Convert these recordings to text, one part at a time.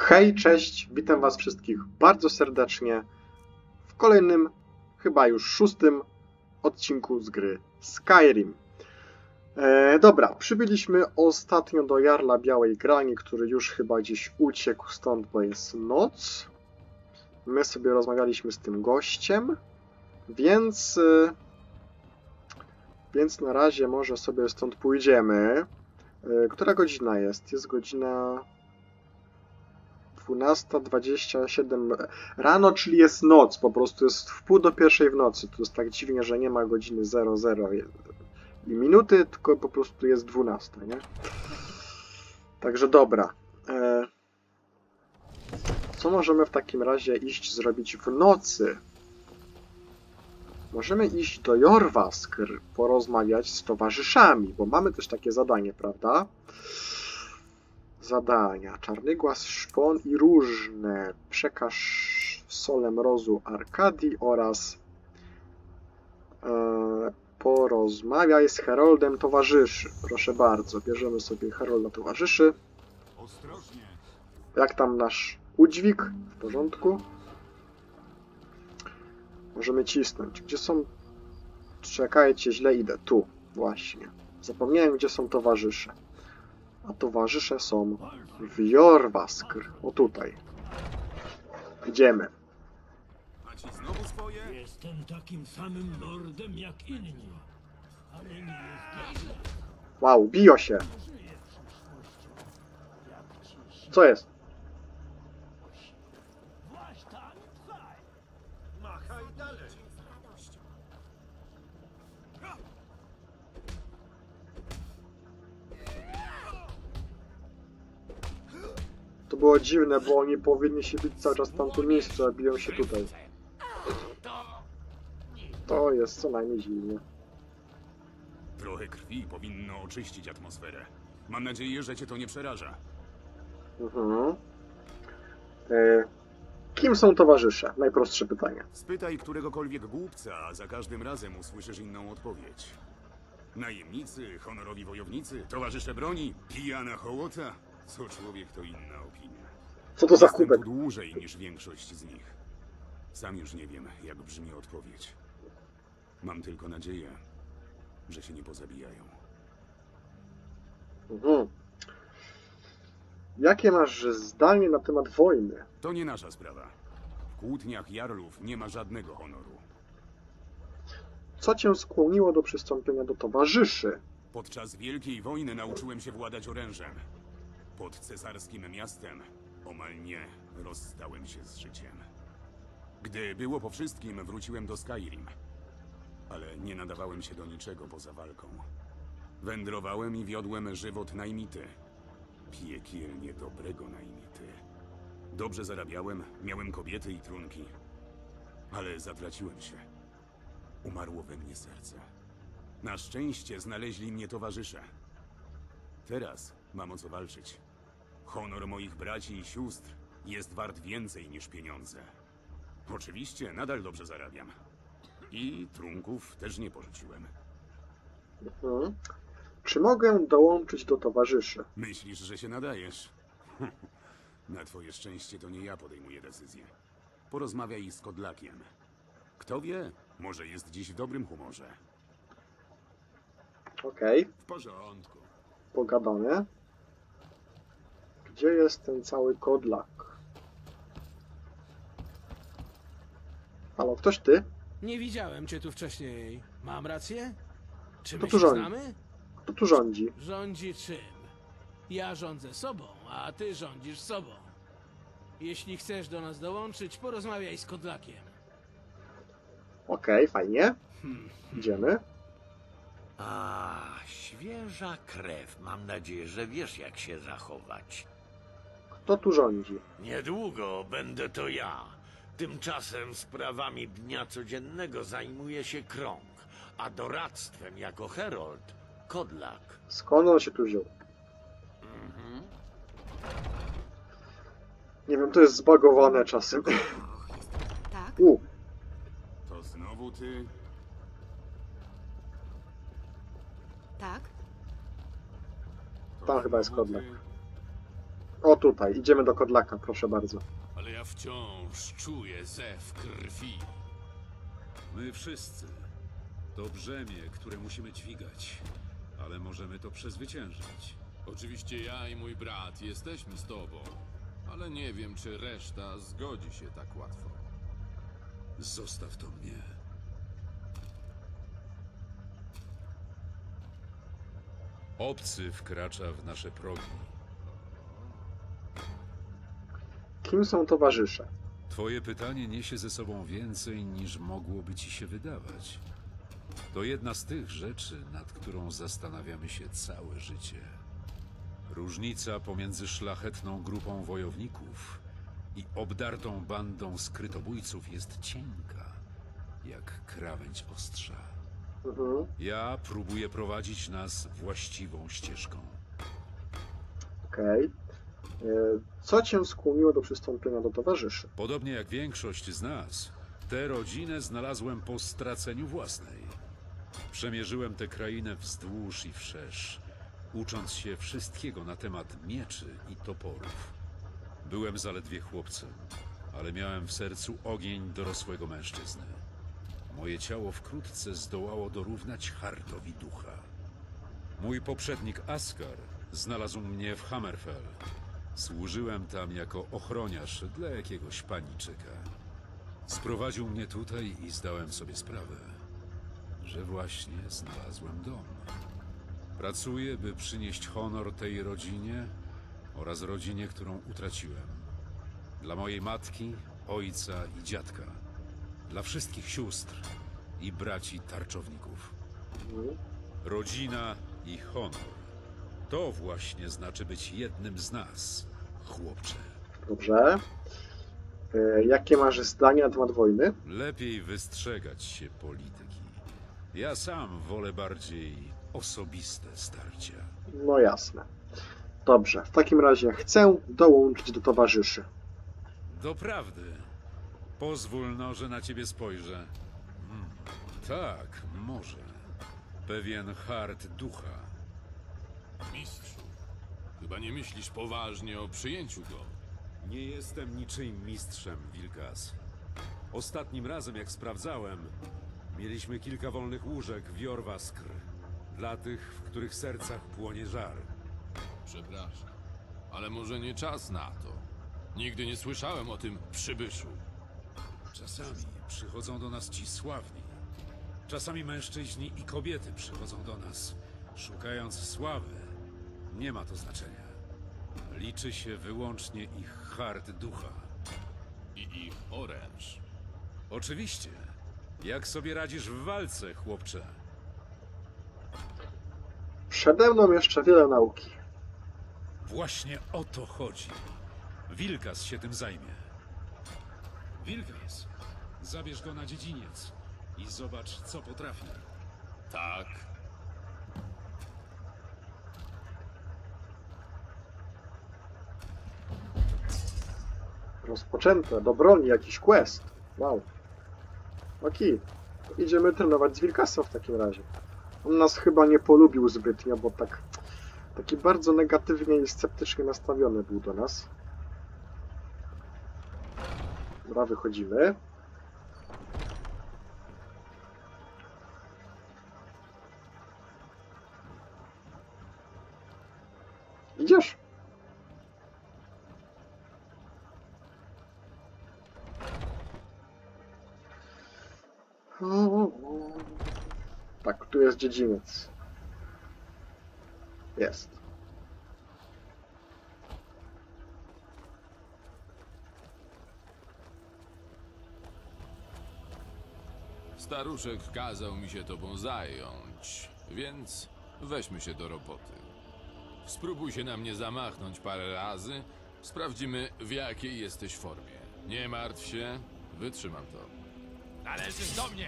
Hej, cześć, witam was wszystkich bardzo serdecznie w kolejnym, chyba już 6. odcinku z gry Skyrim. Dobra, przybyliśmy ostatnio do Jarla Białej Grani, który już chyba gdzieś uciekł stąd, bo jest noc. My sobie rozmawialiśmy z tym gościem, więc na razie może sobie stąd pójdziemy. Która godzina jest? Jest godzina 12:27 rano, czyli jest noc, po prostu jest w pół do pierwszej w nocy. To jest tak dziwnie, że nie ma godziny 00 i minuty, tylko po prostu jest 12, nie? Także dobra. Co możemy w takim razie iść zrobić w nocy? Możemy iść do Jorrvaskr, porozmawiać z towarzyszami, bo mamy też takie zadanie, prawda? Zadania. Czarny głaz, szpon i różne. Przekaż solę mrozu Arkadii oraz porozmawiaj z Heroldem towarzyszy. Proszę bardzo, bierzemy sobie Herolda towarzyszy. Ostrożnie. Jak tam nasz udźwig? W porządku. Możemy cisnąć. Gdzie są... Czekajcie, źle idę. Tu, właśnie. Zapomniałem, gdzie są towarzysze. A towarzysze są w Jorrvaskr. O tutaj. Idziemy. A ci znowu swoje? Jestem takim samym lordem jak inni, ale nie jestem Wow, biją się. Co jest? Machaj dalej. To było dziwne, bo oni powinni się bić cały czas w tamtym miejscu, a biją się tutaj. To jest co najmniej dziwnie. Trochę krwi powinno oczyścić atmosferę. Mam nadzieję, że cię to nie przeraża. Mhm. Kim są towarzysze? Najprostsze pytanie. Spytaj któregokolwiek głupca, a za każdym razem usłyszysz inną odpowiedź. Najemnicy, honorowi wojownicy, towarzysze broni, pijana hołota. Co człowiek, to inna opinia. Co to za Jestem kubek? tu dłużej niż większość z nich. Sam już nie wiem, jak brzmi odpowiedź. Mam tylko nadzieję, że się nie pozabijają. Mhm. Jakie masz zdanie na temat wojny? To nie nasza sprawa. W kłótniach jarlów nie ma żadnego honoru. Co cię skłoniło do przystąpienia do towarzyszy? Podczas Wielkiej Wojny nauczyłem się władać orężem. Pod cesarskim miastem omal nie rozstałem się z życiem. Gdy było po wszystkim, wróciłem do Skyrim. Ale nie nadawałem się do niczego poza walką. Wędrowałem i wiodłem żywot najmity. Piekielnie dobrego najmity. Dobrze zarabiałem, miałem kobiety i trunki. Ale zatraciłem się. Umarło we mnie serce. Na szczęście znaleźli mnie towarzysze. Teraz mam o co walczyć. Honor moich braci i sióstr jest wart więcej niż pieniądze. Oczywiście nadal dobrze zarabiam. I trunków też nie porzuciłem. Mhm. Czy mogę dołączyć do towarzyszy? Myślisz, że się nadajesz? Na twoje szczęście to nie ja podejmuję decyzję. Porozmawiaj z Kodlakiem. Kto wie, może jest dziś w dobrym humorze. Okej, W porządku. pogadamy. Gdzie jest ten cały Kodlak? Halo, ktoś ty? Nie widziałem cię tu wcześniej. Mam rację? Czy Kto my tu się rządzi? znamy? Kto tu rządzi? Rządzi czym? Ja rządzę sobą, a ty rządzisz sobą. Jeśli chcesz do nas dołączyć, porozmawiaj z Kodlakiem. Okej, fajnie. Idziemy. A, świeża krew. Mam nadzieję, że wiesz, jak się zachować. Kto tu rządzi? Niedługo będę to ja. Tymczasem sprawami dnia codziennego zajmuje się Krąg, a doradztwem jako herold Kodlak. Skąd on się tu wziął? Nie wiem, to jest zbagowane czasem. Tak? To znowu ty? Tak? To Tam chyba jest znowu Kodlak. ty? O, tutaj. Idziemy do Kodlaka, proszę bardzo. Ale ja wciąż czuję zew krwi. My wszyscy. To brzemię, które musimy dźwigać. Ale możemy to przezwyciężyć. Oczywiście ja i mój brat jesteśmy z tobą, ale nie wiem, czy reszta zgodzi się tak łatwo. Zostaw to mnie. Obcy wkracza w nasze progi. Kim są towarzysze? Twoje pytanie niesie ze sobą więcej, niż mogłoby ci się wydawać. To jedna z tych rzeczy, nad którą zastanawiamy się całe życie. Różnica pomiędzy szlachetną grupą wojowników i obdartą bandą skrytobójców jest cienka, jak krawędź ostrza. Ja próbuję prowadzić nas właściwą ścieżką. Okej. Co cię skłoniło do przystąpienia do towarzyszy? Podobnie jak większość z nas, tę rodzinę znalazłem po straceniu własnej. Przemierzyłem tę krainę wzdłuż i wszerz, ucząc się wszystkiego na temat mieczy i toporów. Byłem zaledwie chłopcem, ale miałem w sercu ogień dorosłego mężczyzny. Moje ciało wkrótce zdołało dorównać Hartowi ducha. Mój poprzednik Askar znalazł mnie w Hammerfell. Służyłem tam jako ochroniarz dla jakiegoś paniczyka. Sprowadził mnie tutaj i zdałem sobie sprawę, że właśnie znalazłem dom. Pracuję, by przynieść honor tej rodzinie oraz rodzinie, którą utraciłem. Dla mojej matki, ojca i dziadka. Dla wszystkich sióstr i braci tarczowników. Rodzina i honor. To właśnie znaczy być jednym z nas, chłopcze. Dobrze. Jakie masz zdanie na temat wojny? Lepiej wystrzegać się polityki. Ja sam wolę bardziej osobiste starcia. No jasne. Dobrze, w takim razie chcę dołączyć do towarzyszy. Doprawdy. Pozwól no, że na ciebie spojrzę. Tak, może. Pewien hart ducha. Mistrzu, chyba nie myślisz poważnie o przyjęciu go. Nie jestem niczyim mistrzem, Wilkas. Ostatnim razem, jak sprawdzałem, mieliśmy kilka wolnych łóżek w Jorwaskr. Dla tych, w których sercach płonie żar. Przepraszam, ale może nie czas na to. Nigdy nie słyszałem o tym przybyszu. Czasami przychodzą do nas ci sławni. Czasami mężczyźni i kobiety przychodzą do nas, szukając sławy. Nie ma to znaczenia. Liczy się wyłącznie ich hart ducha. I ich oręż. Oczywiście. Jak sobie radzisz w walce, chłopcze? Przede mną jeszcze wiele nauki. Właśnie o to chodzi. Wilkas się tym zajmie. Wilkas, zabierz go na dziedziniec i zobacz, co potrafi. Tak. Rozpoczęte. Do broni jakiś quest. Wow. Okej. To idziemy trenować z Wilkasem w takim razie. On nas chyba nie polubił zbytnio, bo taki bardzo negatywnie i sceptycznie nastawiony był do nas. Dobra, wychodzimy. Idziesz? Tak, tu jest dziedziniec. Jest. Staruszek kazał mi się tobą zająć, więc weźmy się do roboty. Spróbuj się na mnie zamachnąć parę razy, sprawdzimy, w jakiej jesteś formie. Nie martw się, wytrzymam to. Należysz do mnie!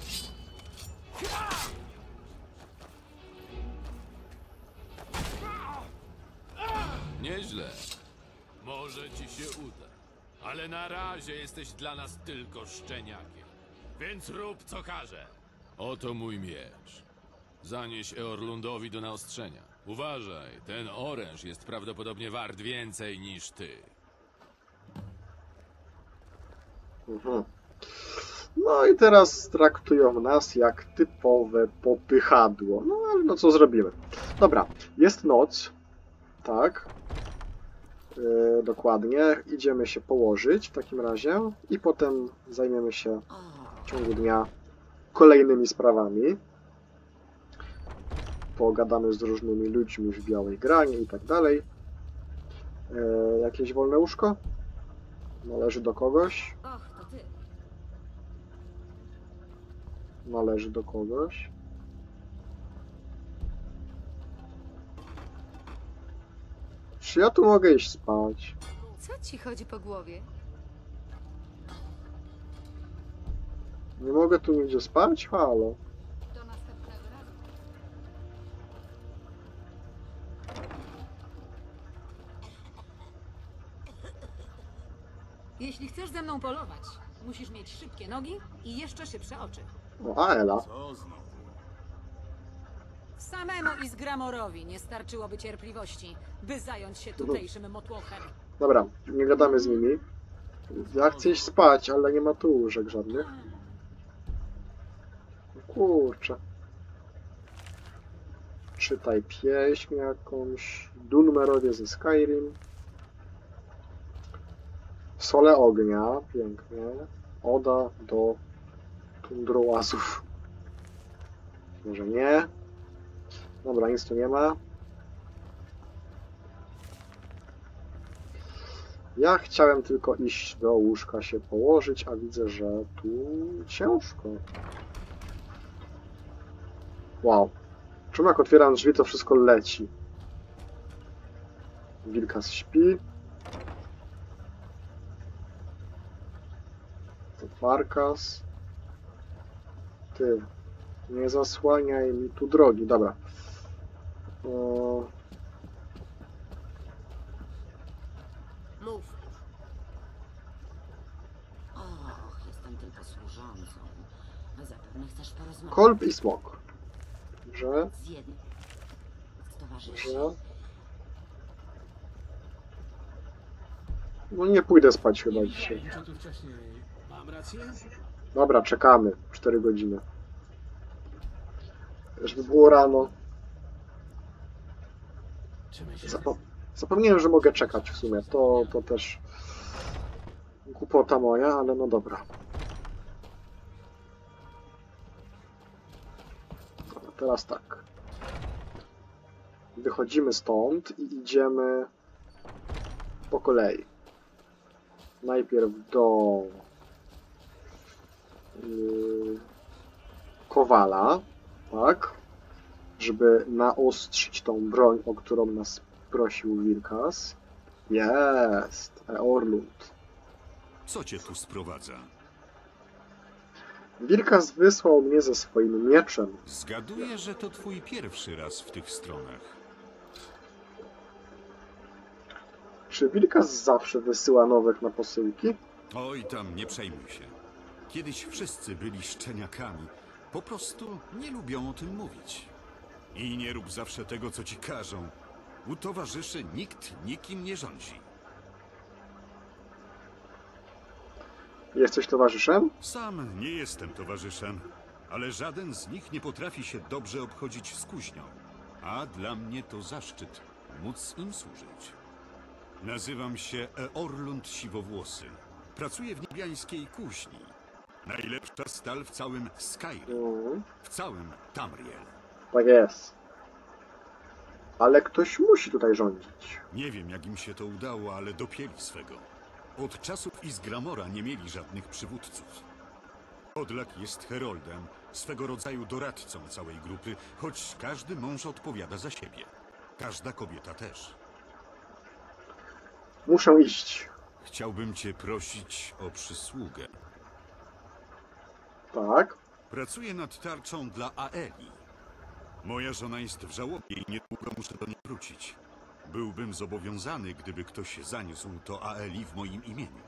Nieźle. Może ci się uda. Ale na razie jesteś dla nas tylko szczeniakiem. Więc rób co każę. Oto mój miecz. Zanieś Eorlundowi do naostrzenia. Uważaj, ten oręż jest prawdopodobnie wart więcej niż ty. Mhm. No i teraz traktują nas jak typowe popychadło. No ale no co zrobimy? Dobra, jest noc. Tak. Dokładnie. Idziemy się położyć w takim razie i potem zajmiemy się w ciągu dnia kolejnymi sprawami. Pogadamy z różnymi ludźmi w białej granie i tak dalej. Jakieś wolne łóżko? Należy do kogoś? Och, to ty. Należy do kogoś. Czy ja tu mogę iść spać? Co ci chodzi po głowie? Nie mogę tu nigdzie spać? Halo. Do następnego razu. Jeśli chcesz ze mną polować, musisz mieć szybkie nogi i jeszcze szybsze oczy. O, Aela. Co znowu? Samemu Izgramorowi nie starczyłoby cierpliwości, by zająć się tutejszym motłochem. Dobra, nie gadamy z nimi. Ja chcę iść spać, ale nie ma tu łóżek żadnych. Kurczę. Czytaj pieśń jakąś. Dunmerowie ze Skyrim. Sole ognia. Pięknie. Oda do tundrołazów. Może nie. Dobra, nic tu nie ma. Ja chciałem tylko iść do łóżka się położyć, a widzę, że tu ciężko. Wow. Czemu jak otwieram drzwi, to wszystko leci? Wilkas śpi. To Farkas. Ty. Nie zasłaniaj mi tu drogi. Dobra. Mów. Och, jestem tylko służącą. Zapewne chcesz porozmawiać Kolb i smok. Dobrze. z jednym z towarzyszy. Dobrze. No nie pójdę spać chyba dzisiaj. Co tu wcześniej? Mam rację? Dobra, czekamy. 4 godziny. Żeby było rano. Czy my się... Zapomniałem, że mogę czekać w sumie. To też głupota moja, ale no dobra. Dobra, teraz tak. Wychodzimy stąd i idziemy po kolei. Najpierw do Kowala, tak? Żeby naostrzyć tą broń, o którą nas prosił Wilkas. Jest! Eorlund. Co cię tu sprowadza? Wilkas wysłał mnie ze swoim mieczem. Zgaduję, że to twój pierwszy raz w tych stronach. Czy Wilkas zawsze wysyła nowek na posyłki? Oj, tam nie przejmuj się. Kiedyś wszyscy byli szczeniakami. Po prostu nie lubią o tym mówić. I nie rób zawsze tego, co ci każą. U towarzyszy nikt nikim nie rządzi. Jesteś towarzyszem? Sam nie jestem towarzyszem, ale żaden z nich nie potrafi się dobrze obchodzić z kuźnią. A dla mnie to zaszczyt móc im służyć. Nazywam się Eorlund Siwowłosy. Pracuję w niebiańskiej kuźni. Najlepsza stal w całym Skyrim. W całym Tamriel. Tak jest. Ale ktoś musi tutaj rządzić. Nie wiem, jak im się to udało, ale dopięli swego. Od czasów Izgramora nie mieli żadnych przywódców. Odlak jest heroldem, swego rodzaju doradcą całej grupy, choć każdy mąż odpowiada za siebie. Każda kobieta też. Muszę iść. Chciałbym cię prosić o przysługę. Tak. Pracuję nad tarczą dla Aeli. Moja żona jest w żałobie i niedługo muszę do niej wrócić. Byłbym zobowiązany, gdyby ktoś zaniósł to Aeli w moim imieniu.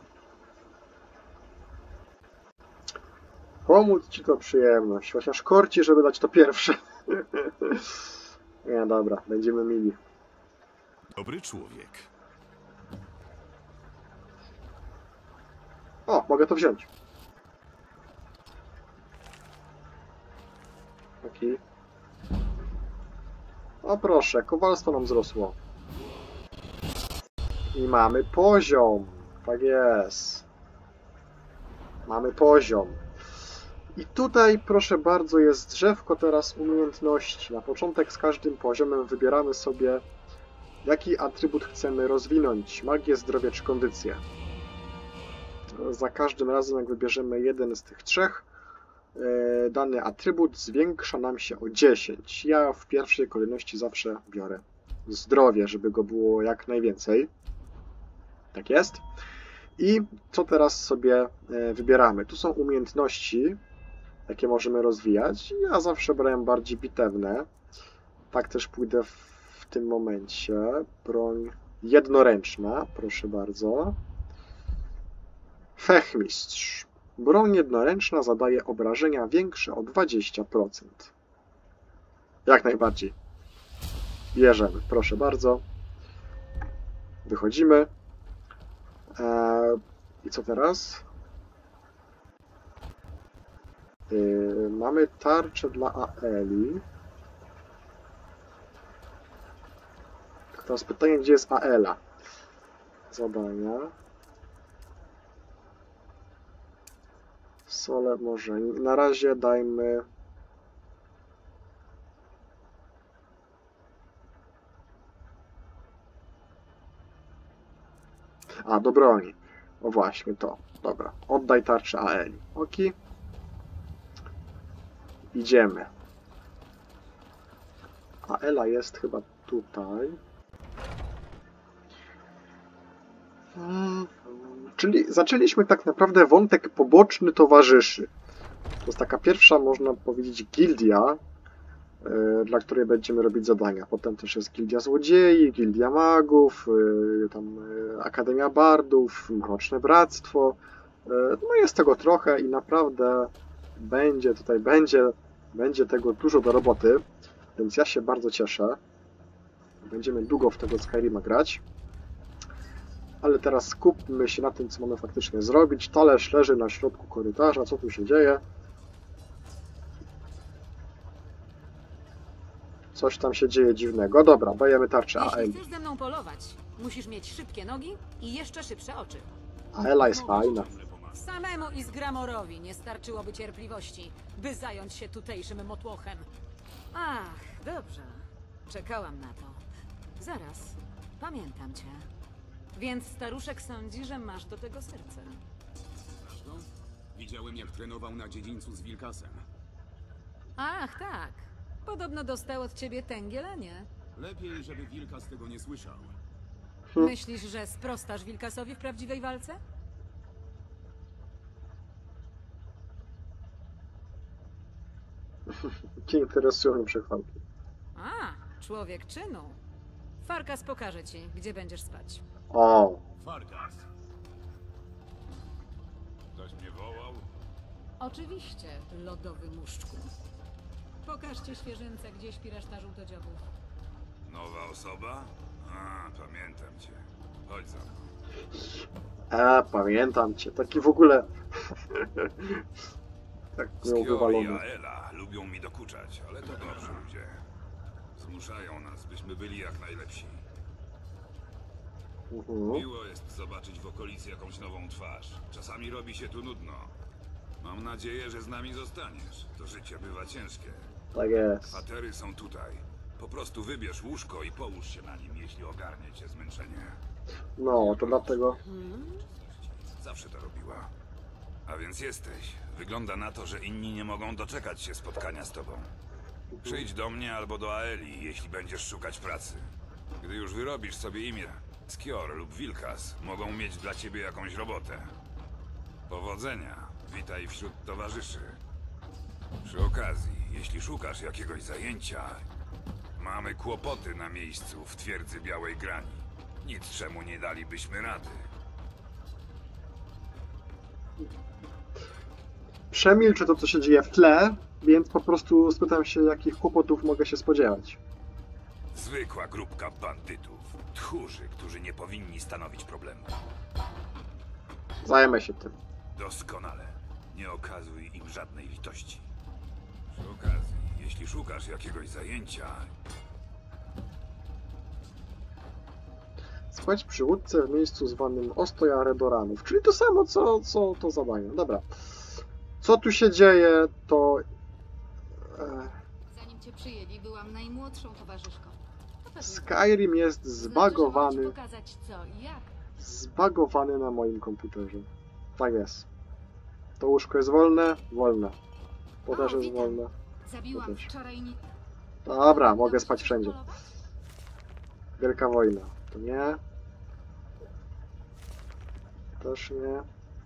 Pomóc ci to przyjemność. Chociaż korci, żeby dać to pierwsze. Nie, dobra, będziemy mili. Dobry człowiek. O, mogę to wziąć. Taki. O proszę, kowalstwo nam wzrosło. I mamy poziom. Tak jest. Mamy poziom. I tutaj, proszę bardzo, jest drzewko teraz umiejętności. Na początek z każdym poziomem wybieramy sobie, jaki atrybut chcemy rozwinąć. Magię, zdrowie czy kondycję. Za każdym razem, jak wybierzemy jeden z tych trzech, dany atrybut zwiększa nam się o 10. Ja w pierwszej kolejności zawsze biorę zdrowie, żeby go było jak najwięcej. Tak jest. I co teraz sobie wybieramy? Tu są umiejętności, jakie możemy rozwijać. Ja zawsze brałem bardziej bitewne. Tak też pójdę w tym momencie. Broń jednoręczna, proszę bardzo. Fechmistrz. Broń jednoręczna zadaje obrażenia większe o 20%. Jak najbardziej. Bierzemy, proszę bardzo. Wychodzimy. I co teraz? Mamy tarczę dla Aeli. Teraz pytanie, gdzie jest Aela? Zadania. Sole może. Na razie dajmy. A, do broni. O właśnie, to. Dobra. Oddaj tarczę Aeli. Ok. Idziemy. Aela jest chyba tutaj. Czyli zaczęliśmy tak naprawdę wątek poboczny towarzyszy. To jest taka pierwsza, można powiedzieć, gildia, dla której będziemy robić zadania. Potem też jest gildia złodziei, gildia magów, tam Akademia Bardów, Mroczne Bractwo. No jest tego trochę i naprawdę będzie tego dużo do roboty, więc ja się bardzo cieszę. Będziemy długo w tego Skyrima grać. Ale teraz skupmy się na tym, co mamy faktycznie zrobić. Talerz leży na środku korytarza. Co tu się dzieje? Coś tam się dzieje dziwnego. Dobra, dajemy tarczę Jeśli Aeli. chcesz ze mną polować, musisz mieć szybkie nogi i jeszcze szybsze oczy. Aela jest fajna. Samemu Izgramorowi nie starczyłoby cierpliwości, by zająć się tutejszym motłochem. Ach, dobrze. Czekałam na to. Zaraz. Pamiętam cię. Więc staruszek sądzi, że masz do tego serce. Znasz go? Widziałem, jak trenował na dziedzińcu z Wilkasem. Ach, tak. Podobno dostał od ciebie tęgiel, a nie? Lepiej, żeby Wilkas tego nie słyszał. Myślisz, że sprostasz Wilkasowi w prawdziwej walce? Cię interesują przechwałki. A, człowiek czynu. Farkas pokaże ci, gdzie będziesz spać. O, Farkas. Ktoś mnie wołał? Oczywiście, lodowy muszczku. Pokażcie świeżynce, gdzie śpi reszta żółtodziobów. Nowa osoba? A, pamiętam cię. Chodź za mną. pamiętam cię. Taki w ogóle... tak miał Skior i wywalony. Aela lubią mi dokuczać, ale to dobrzy ludzie. Zmuszają nas, byśmy byli jak najlepsi. Miło jest zobaczyć w okolicy jakąś nową twarz. Czasami robi się tu nudno. Mam nadzieję, że z nami zostaniesz. To życie bywa ciężkie. Tak jest. Kwatery są tutaj. Po prostu wybierz łóżko i połóż się na nim, jeśli ogarnie cię zmęczenie. No, to dlatego... Zawsze to robiła. A więc jesteś. Wygląda na to, że inni nie mogą doczekać się spotkania z tobą. Przyjdź do mnie albo do Aeli, jeśli będziesz szukać pracy. Gdy już wyrobisz sobie imię, Skior lub Wilkas mogą mieć dla ciebie jakąś robotę. Powodzenia. Witaj wśród towarzyszy. Przy okazji, jeśli szukasz jakiegoś zajęcia, mamy kłopoty na miejscu w twierdzy Białej Grani. Nic czemu nie dalibyśmy rady. Przemilczę to, co się dzieje w tle, więc po prostu spytam się, jakich kłopotów mogę się spodziewać. Zwykła grupka bandytów. Tchórzy, którzy nie powinni stanowić problemu. Zajmę się tym. Doskonale. Nie okazuj im żadnej litości. Przy okazji, jeśli szukasz jakiegoś zajęcia, Słuchać przywódcę w miejscu zwanym Ostoja Redoranów, czyli to samo, co to zadanie. Dobra. Co tu się dzieje, to... Zanim cię przyjęli, byłam najmłodszą towarzyszką. Na pewno Skyrim jest znaczy, że zbagowany. mogę ci pokazać co i jak. Zbagowany na moim komputerze. Tak jest. To łóżko jest wolne? Wolne. To też jest witam. wolne. Zabiłam To też. wczoraj Dobra, mogę spać wszędzie. Wielka wojna. To nie. Też nie.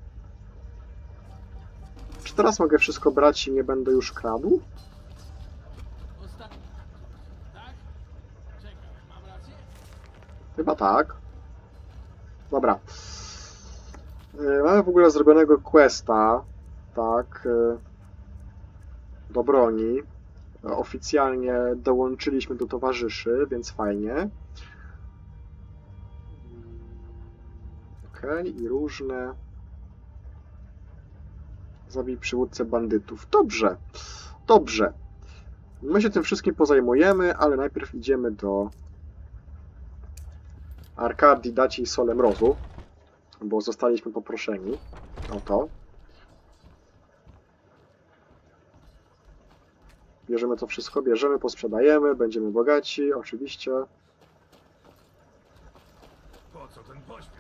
Czy teraz mogę wszystko brać i nie będę już kradł? Ostatni. Tak? Czekaj, mam rację? Chyba tak. Dobra. Mamy w ogóle zrobionego questa. Tak. Do broni. Oficjalnie dołączyliśmy do towarzyszy, więc fajnie. Okej, i różne. Zabij przywódcę bandytów. Dobrze. Dobrze. My się tym wszystkim pozajmujemy, ale najpierw idziemy do Arkadii dać jej solę mrozu, bo zostaliśmy poproszeni o to. Bierzemy to wszystko, bierzemy, posprzedajemy, będziemy bogaci, oczywiście. Po co ten pośpiech?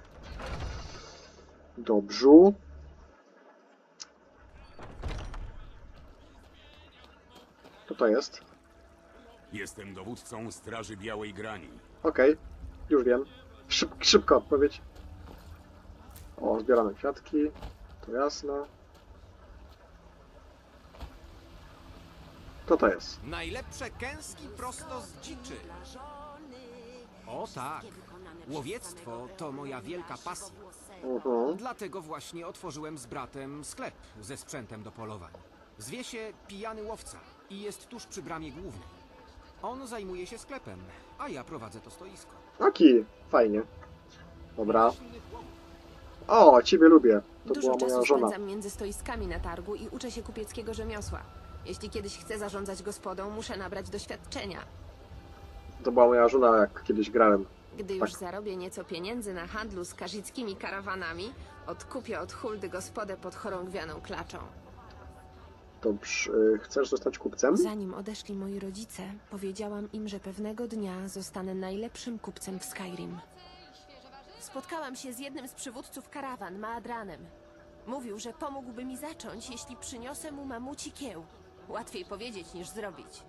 Dobrze. Co to jest? Jestem dowódcą Straży Białej Grani. Okej, już wiem. Szybka odpowiedź. O, zbieramy kwiatki, to jasne. Co to jest? Najlepsze kęski prosto z dziczy. O tak, łowiectwo to moja wielka pasja. Dlatego właśnie otworzyłem z bratem sklep ze sprzętem do polowań. Zwie się Pijany Łowca i jest tuż przy bramie głównej. On zajmuje się sklepem, a ja prowadzę to stoisko. Aki, fajnie. Dobra. O, ciebie lubię. To Dużo była moja czasu żona. spędzam między stoiskami na targu i uczę się kupieckiego rzemiosła. Jeśli kiedyś chcę zarządzać gospodą, muszę nabrać doświadczenia. To była moja żona, jak kiedyś grałem. Gdy już zarobię nieco pieniędzy na handlu z karzickimi karawanami, odkupię od Huldy gospodę pod chorągwianą klaczą. Dobrze, chcesz zostać kupcem? Zanim odeszli moi rodzice, powiedziałam im, że pewnego dnia zostanę najlepszym kupcem w Skyrim. Spotkałam się z jednym z przywódców karawan, Maadranem. Mówił, że pomógłby mi zacząć, jeśli przyniosę mu mamuci kieł. Łatwiej powiedzieć niż zrobić.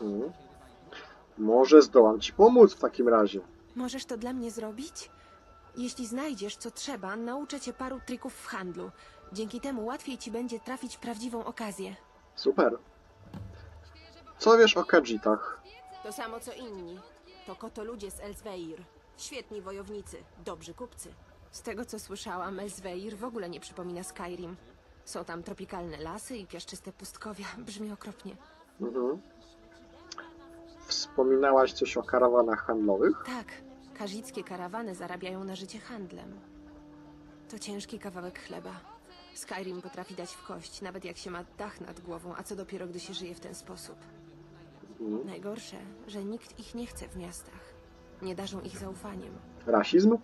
Może zdołam ci pomóc w takim razie. Możesz to dla mnie zrobić? Jeśli znajdziesz, co trzeba, nauczę cię paru trików w handlu. Dzięki temu łatwiej ci będzie trafić w prawdziwą okazję. Super. Co wiesz o Khajiitach? To samo co inni. To koto ludzie z Elsweyr. Świetni wojownicy, dobrzy kupcy. Z tego co słyszałam, Elsweyr w ogóle nie przypomina Skyrim. Są tam tropikalne lasy i piaszczyste pustkowia. Brzmi okropnie. Wspominałaś coś o karawanach handlowych? Tak, kazickie karawany zarabiają na życie handlem. To ciężki kawałek chleba. Skyrim potrafi dać w kość, nawet jak się ma dach nad głową, a co dopiero, gdy się żyje w ten sposób. Najgorsze, że nikt ich nie chce w miastach. Nie darzą ich zaufaniem. Rasizm?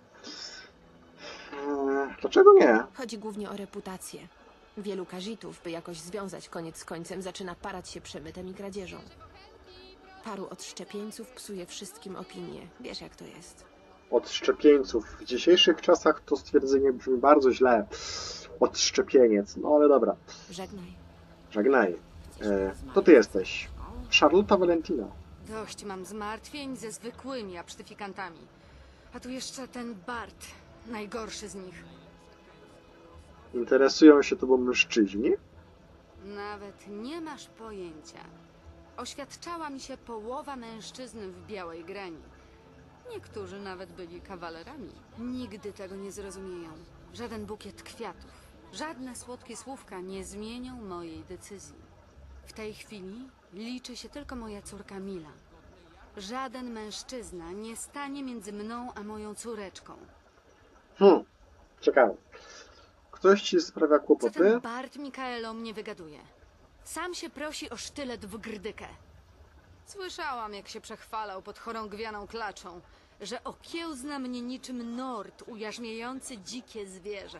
Dlaczego nie? Chodzi głównie o reputację. Wielu kazitów, by jakoś związać koniec z końcem, zaczyna parać się przemytem i kradzieżą. Paru odszczepieńców psuje wszystkim opinię. Wiesz, jak to jest. Odszczepieńców. W dzisiejszych czasach to stwierdzenie brzmi bardzo źle. Odszczepieniec. No ale dobra. Żegnaj. Żegnaj. To ty jesteś. Charlotta Valentina. Dość mam zmartwień ze zwykłymi absztyfikantami. A tu jeszcze ten Bart, najgorszy z nich. Interesują się tobą mężczyźni? Nawet nie masz pojęcia. Oświadczała mi się połowa mężczyzn w Białej Grani. Niektórzy nawet byli kawalerami. Nigdy tego nie zrozumieją. Żaden bukiet kwiatów, żadne słodkie słówka nie zmienią mojej decyzji. W tej chwili liczy się tylko moja córka Mila. Żaden mężczyzna nie stanie między mną a moją córeczką. Ciekawe. Ktoś ci sprawia Co kłopoty? ten Bart Mikael o mnie wygaduje? Sam się prosi o sztylet w grdykę. Słyszałam, jak się przechwalał pod chorągwianą klaczą, że okiełzna mnie niczym nord ujarzmiający dzikie zwierzę.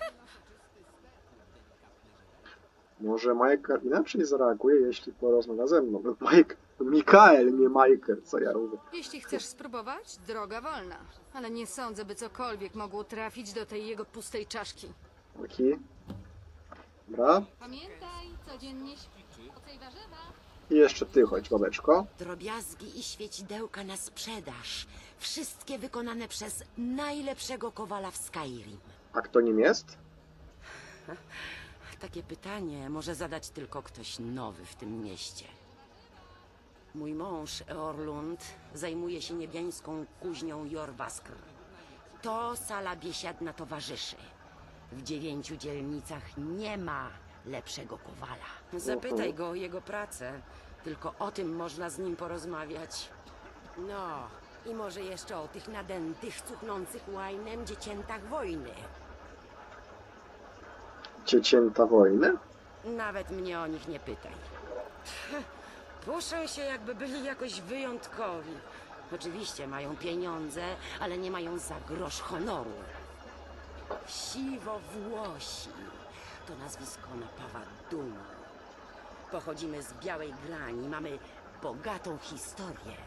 Może Michael inaczej zareaguje, jeśli porozmawia ze mną. Mikael, nie Michael, co ja mówię. Jeśli chcesz spróbować, droga wolna. Ale nie sądzę, by cokolwiek mogło trafić do tej jego pustej czaszki. Taki. Dobra. Pamiętaj, codziennie ćwicz warzywa. I jeszcze ty chodź, babeczko. Drobiazgi i świecidełka na sprzedaż. Wszystkie wykonane przez najlepszego kowala w Skyrim. A kto nim jest? Takie pytanie może zadać tylko ktoś nowy w tym mieście. Mój mąż, Eorlund, zajmuje się niebiańską kuźnią Jorwaskr. To sala biesiadna towarzyszy. W 9 dzielnicach nie ma lepszego kowala. Zapytaj go o jego pracę. Tylko o tym można z nim porozmawiać. No, i może jeszcze o tych nadętych, cuchnących łajnem dzieciętach wojny. Dziecięta wojny? Nawet mnie o nich nie pytaj. Puszczą się, jakby byli jakoś wyjątkowi. Oczywiście mają pieniądze, ale nie mają za grosz honoru. Siwowłosi to nazwisko napawa dumą. Pochodzimy z Białej Grani, mamy bogatą historię.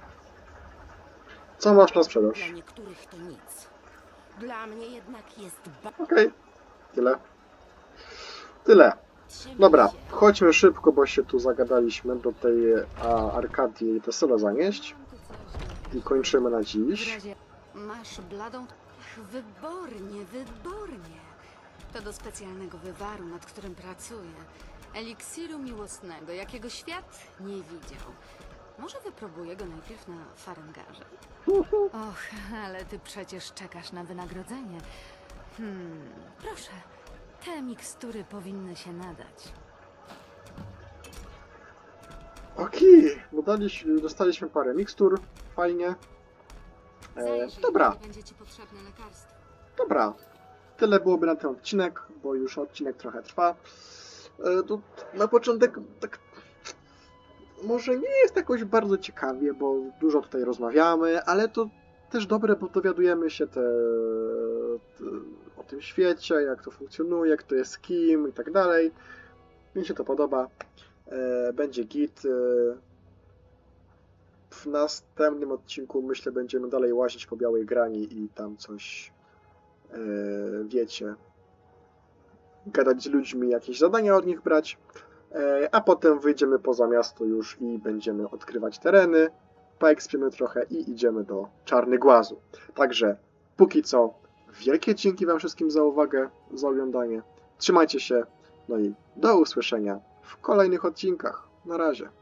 Co masz na sprzedaż? Dla niektórych to nic. Dla mnie jednak jest Okej. Tyle. Dobra, chodźmy szybko, bo się tu zagadaliśmy do tej Arkadii i Tesla zanieść. I kończymy na dziś. Masz bladą... Ach, wybornie, wybornie. To do specjalnego wywaru, nad którym pracuję. Eliksiru miłosnego, jakiego świat nie widział. Może wypróbuję go najpierw na Farengarze? Och, ale ty przecież czekasz na wynagrodzenie. Proszę, te mikstury powinny się nadać. Okej, dostaliśmy parę mikstur, fajnie. Dobra. Będzie ci potrzebne lekarstwo. Dobra, tyle byłoby na ten odcinek, bo już odcinek trochę trwa. To na początek tak może nie jest jakoś bardzo ciekawie, bo dużo tutaj rozmawiamy, ale to też dobre, bo dowiadujemy się o tym świecie, jak to funkcjonuje, kto jest kim i tak dalej. Mi się to podoba. Będzie git. W następnym odcinku, myślę, będziemy dalej łazić po Białej Grani i tam coś, wiecie, gadać z ludźmi, jakieś zadania od nich brać, a potem wyjdziemy poza miasto już i będziemy odkrywać tereny, poekspiemy trochę i idziemy do Czarny Głazu. Także póki co, wielkie dzięki wam wszystkim za uwagę, za oglądanie. Trzymajcie się, no i do usłyszenia w kolejnych odcinkach. Na razie.